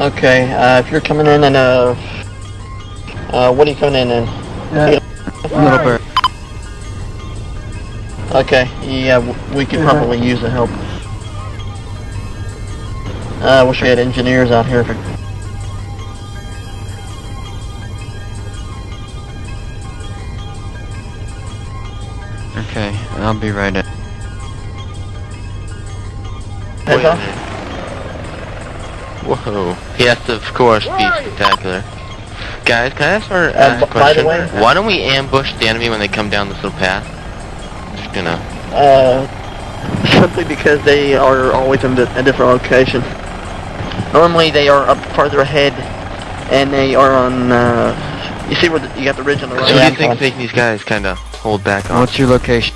Okay, if you're coming in and what are you coming in? Little bird. Okay, yeah, we could probably use the help. Wish we had engineers out here. Okay, I'll be right in. Heads off? Whoa. He has to, of course, be spectacular. Guys, can I ask for a by the question? way, Why don't we ambush the enemy when they come down this little path? Just gonna... simply because they are always in a different location. Normally they are up farther ahead, and they are on, you see where you got the ridge on the right? So do you think these guys kind of hold back on? What's your location?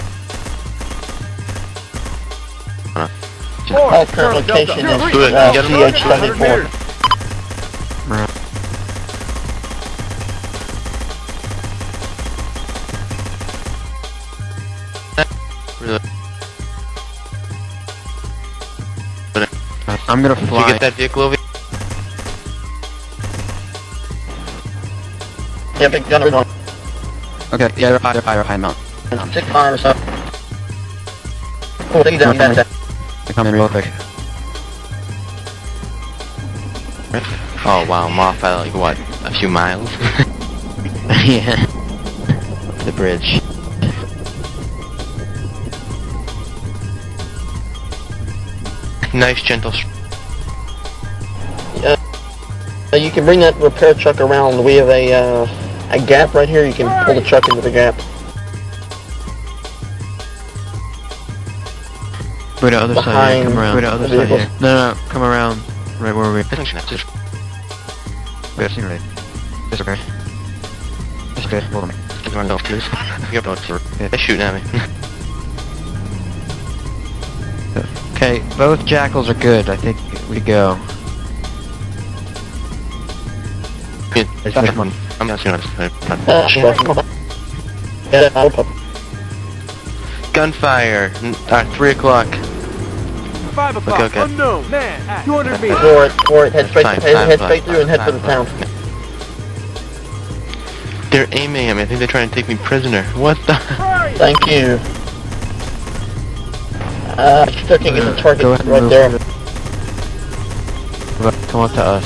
Our current location is CH-74. I'm gonna Did fly. you get that vehicle over? Yeah, big gunner on. Okay, yeah, they're high, mount. 6-5 or so. Oh, take it down, They're coming real quick. Oh wow, I'm off by like what, a few miles? Yeah. The bridge. Nice gentle. You can bring that repair truck around. We have a gap right here. You can pull the truck into the gap. Go to the other side, Behind come around. Go to the other the side, vehicles. yeah. No, come around. Right where we... Just Wait, I've seen right. It's okay. It's okay, hold on me. run off, please. You're about to... They're shooting at me. Okay, both jackals are good. I think we go. I'm not sure. Gunfire. 3 o'clock. 5 o'clock. Okay. Unknown man at 200 meters. For it, head straight, Fine, head fine, straight through and head for the fine. town. They're aiming at me. I think they're trying to take me prisoner. What the? Thank you. Still can't get the target Go ahead and right move there. Come up to us.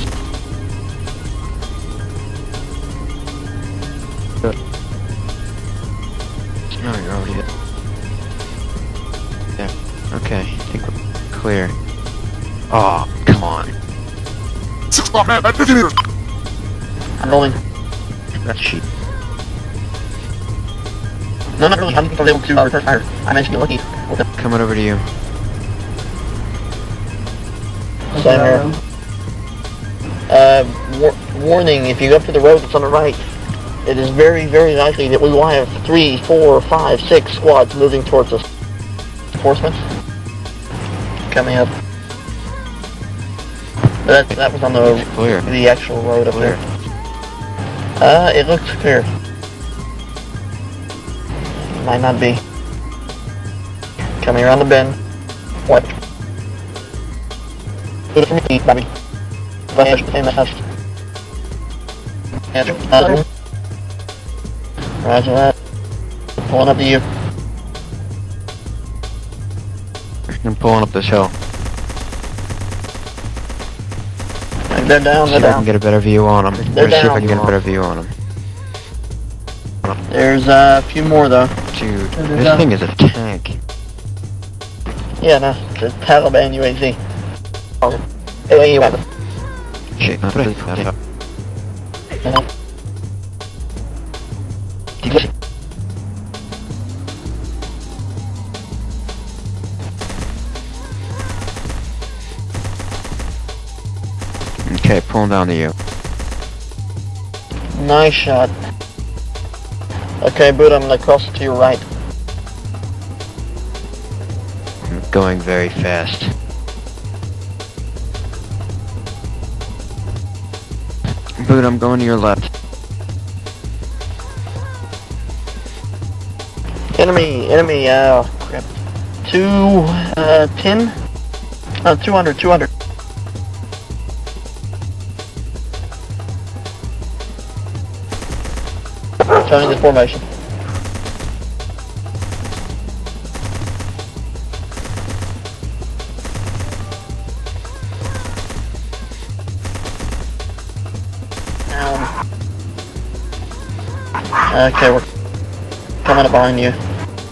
Good. No, you're already hit. There. Okay, I think we're clear. Oh, come on. 6 o'clock man at 50 meters. I'm rolling. That's cheap. No, not really. I'm able to return fire. I mentioned lucky. Coming over to you. Same here. Warning, if you go up to the road that's on the right, it is very, very likely that we will have 3, 4, 5, 6 squads moving towards us. Reinforcements coming up. But that was on the Clear. the actual road up Clear. there. It looks clear. Might not be. Coming around the bend. What? Good for me, Bobby. In the house. Roger that. Pulling up to you. I'm pulling up this hill. They're down, See they're if I can down. get a better view on them. They're See if I down. can get a better view on them. There's a few more though. Dude, this thing is a tank. Yeah, no, the Taliban UAZ. Oh, UAZ. Shit, not really. Okay, pulling down to you. Nice shot. Okay, Buddha, I'm gonna cross it to your right. I'm going very fast. Buddha, I'm going to your left. Enemy, crap. 200. Turning this formation. Okay, we're coming up behind you.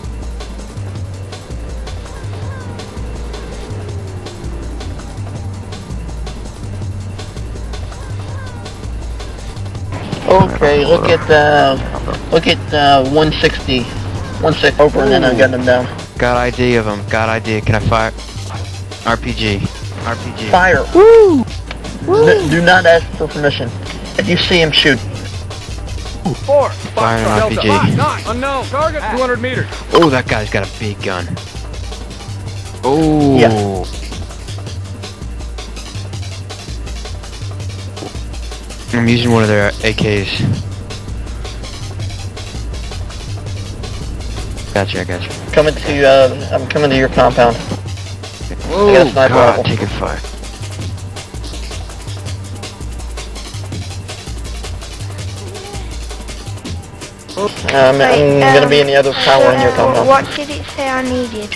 Okay, look at 160, 160 over, and then I'm getting them down. Got ID of him. Got ID. Can I fire? RPG. RPG. Fire! Woo! Do not ask for permission. If you see him, shoot. 4. Fire an Delta. RPG. 9. Unknown. Target 200 meters. Oh, that guy's got a big gun. Oh. Yeah. I'm using one of their AKs. Gotcha, I gotcha. I'm coming to your compound. Oh, I got a sniper God, rifle. taking fire. I'm gonna be in the other tower in your compound. What did it say I needed?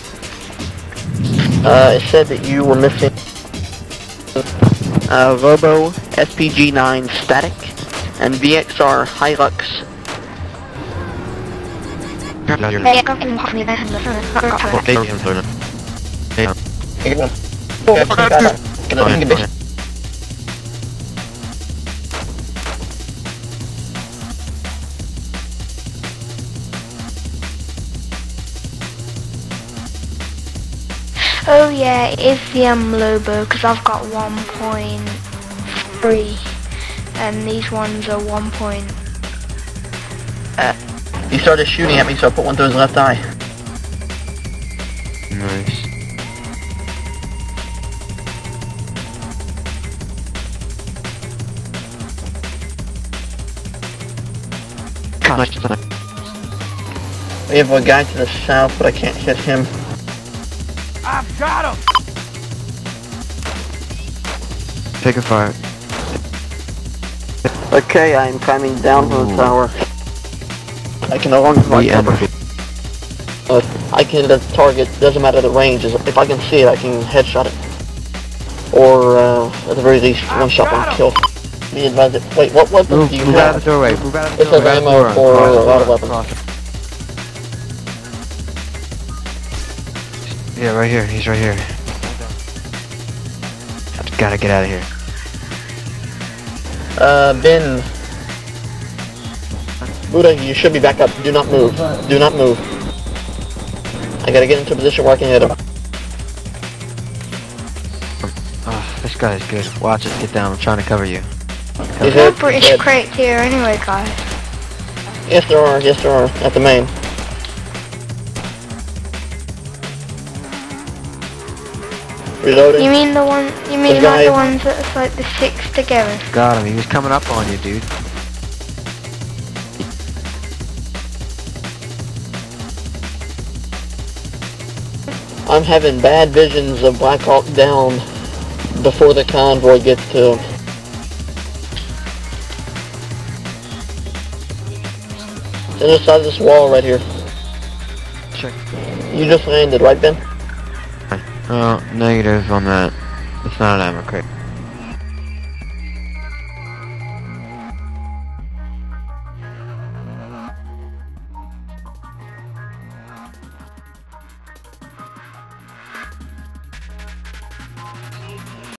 It said that you were missing Robo SPG-9 static and VXR Hilux. Oh yeah, it is the Lobo, because I've got 1.3 and these ones are 1. He started shooting at me, so I put one through his left eye. Nice. We have a guy to the south, but I can't hit him. I've got him. Take a fire. Okay, I'm climbing down from the tower. I can no longer find cover. I can hit a target, doesn't matter the range. If I can see it, I can headshot it. Or, at the very least, one shot, one kill. Be advised that, wait, what weapons do you Move out have? of the doorway. Move out of the This doorway. has ammo for a lot of weapons. Yeah, right here. He's right here. I've gotta get out of here. Ben. Buddha, you should be back up. Do not move. Do not move. I gotta get into a position where I can hit him. Oh, this guy's good. Watch us get down. I'm trying to cover you. He's No hit. British He's hit. crates here anyway, guys. Yes, there are. Yes, there are. At the main. Reloading. You mean the one? You mean guy- like the ones that's like the 6 together? Got him. He was coming up on you, dude. I'm having bad visions of Black Hawk down before the convoy gets to him. It's on the side of this wall right here. Check. You just landed, right, Ben? Oh, negative on that. It's not an ammo crate.